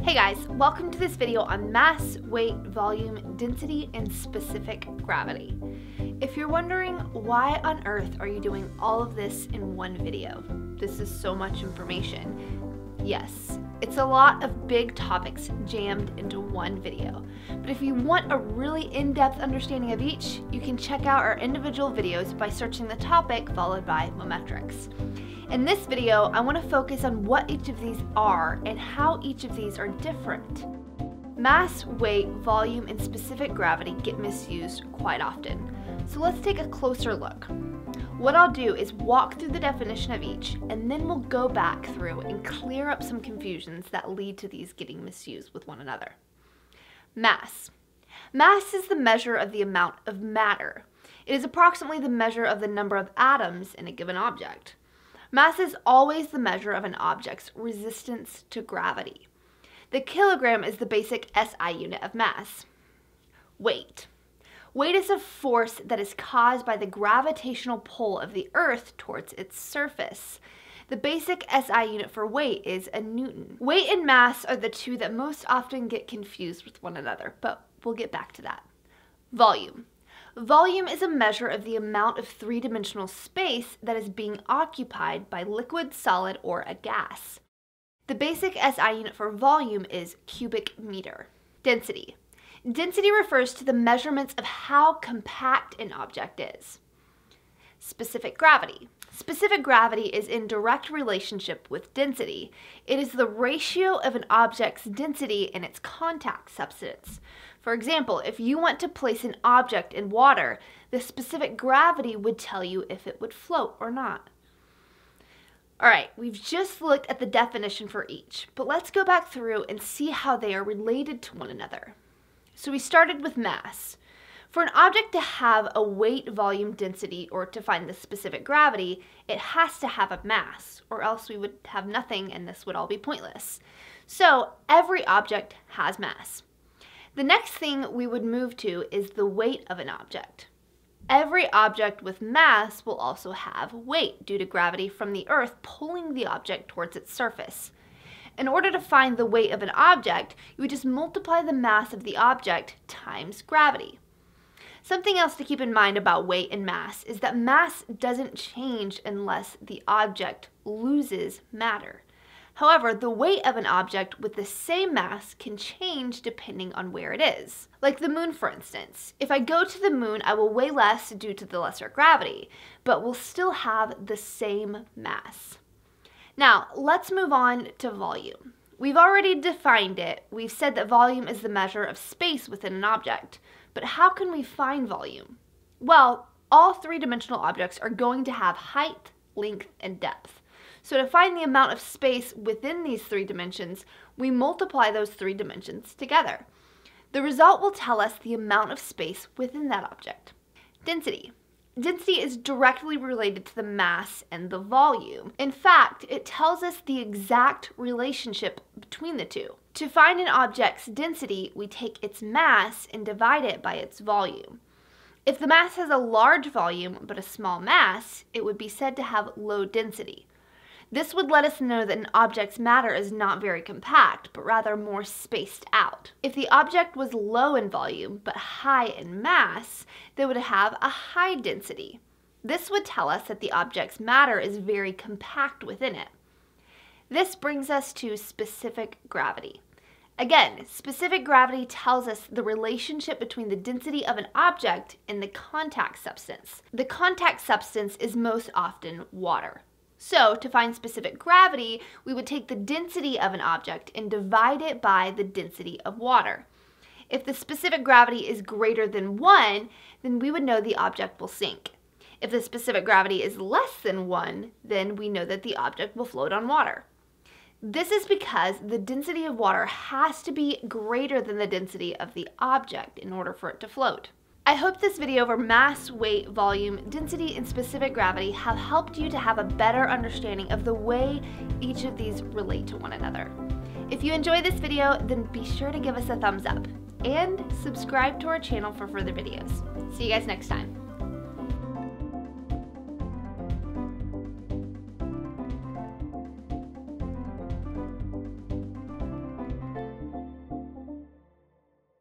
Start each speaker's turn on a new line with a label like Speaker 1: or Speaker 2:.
Speaker 1: Hey guys, welcome to this video on mass, weight, volume, density, and specific gravity. If you're wondering why on earth are you doing all of this in one video? This is so much information. Yes, it's a lot of big topics jammed into one video. But if you want a really in-depth understanding of each, you can check out our individual videos by searching the topic followed by Mometrix. In this video, I want to focus on what each of these are and how each of these are different. Mass, weight, volume, and specific gravity get misused quite often. So let's take a closer look. What I'll do is walk through the definition of each, and then we'll go back through and clear up some confusions that lead to these getting misused with one another. Mass. Mass is the measure of the amount of matter. It is approximately the measure of the number of atoms in a given object. Mass is always the measure of an object's resistance to gravity. The kilogram is the basic SI unit of mass. Weight. Weight is a force that is caused by the gravitational pull of the Earth towards its surface. The basic SI unit for weight is a Newton. Weight and mass are the two that most often get confused with one another, but we'll get back to that. Volume. Volume is a measure of the amount of three-dimensional space that is being occupied by liquid, solid, or a gas. The basic SI unit for volume is cubic meter. Density. Density refers to the measurements of how compact an object is. Specific gravity. Specific gravity is in direct relationship with density. It is the ratio of an object's density and its contact substance. For example, if you want to place an object in water, the specific gravity would tell you if it would float or not. Alright, we've just looked at the definition for each, but let's go back through and see how they are related to one another. So we started with mass. For an object to have a weight, volume, density, or to find the specific gravity, it has to have a mass, or else we would have nothing and this would all be pointless. So every object has mass. The next thing we would move to is the weight of an object. Every object with mass will also have weight due to gravity from the Earth pulling the object towards its surface. In order to find the weight of an object, you would just multiply the mass of the object times gravity. Something else to keep in mind about weight and mass is that mass doesn't change unless the object loses matter. However, the weight of an object with the same mass can change depending on where it is. Like the moon, for instance. If I go to the moon, I will weigh less due to the lesser gravity, but will still have the same mass. Now, let's move on to volume. We've already defined it. We've said that volume is the measure of space within an object. But how can we find volume? Well, all three-dimensional objects are going to have height, length, and depth. So to find the amount of space within these three dimensions, we multiply those three dimensions together. The result will tell us the amount of space within that object. Density. Density is directly related to the mass and the volume. In fact, it tells us the exact relationship between the two. To find an object's density, we take its mass and divide it by its volume. If the mass has a large volume but a small mass, it would be said to have low density. This would let us know that an object's matter is not very compact, but rather more spaced out. If the object was low in volume but high in mass, they would have a high density. This would tell us that the object's matter is very compact within it. This brings us to specific gravity. Again, specific gravity tells us the relationship between the density of an object and the contact substance. The contact substance is most often water. So, to find specific gravity, we would take the density of an object and divide it by the density of water. If the specific gravity is greater than 1, then we would know the object will sink. If the specific gravity is less than 1, then we know that the object will float on water. This is because the density of water has to be greater than the density of the object in order for it to float. I hope this video over mass, weight, volume, density, and specific gravity have helped you to have a better understanding of the way each of these relate to one another. If you enjoyed this video, then be sure to give us a thumbs up and subscribe to our channel for further videos. See you guys next time.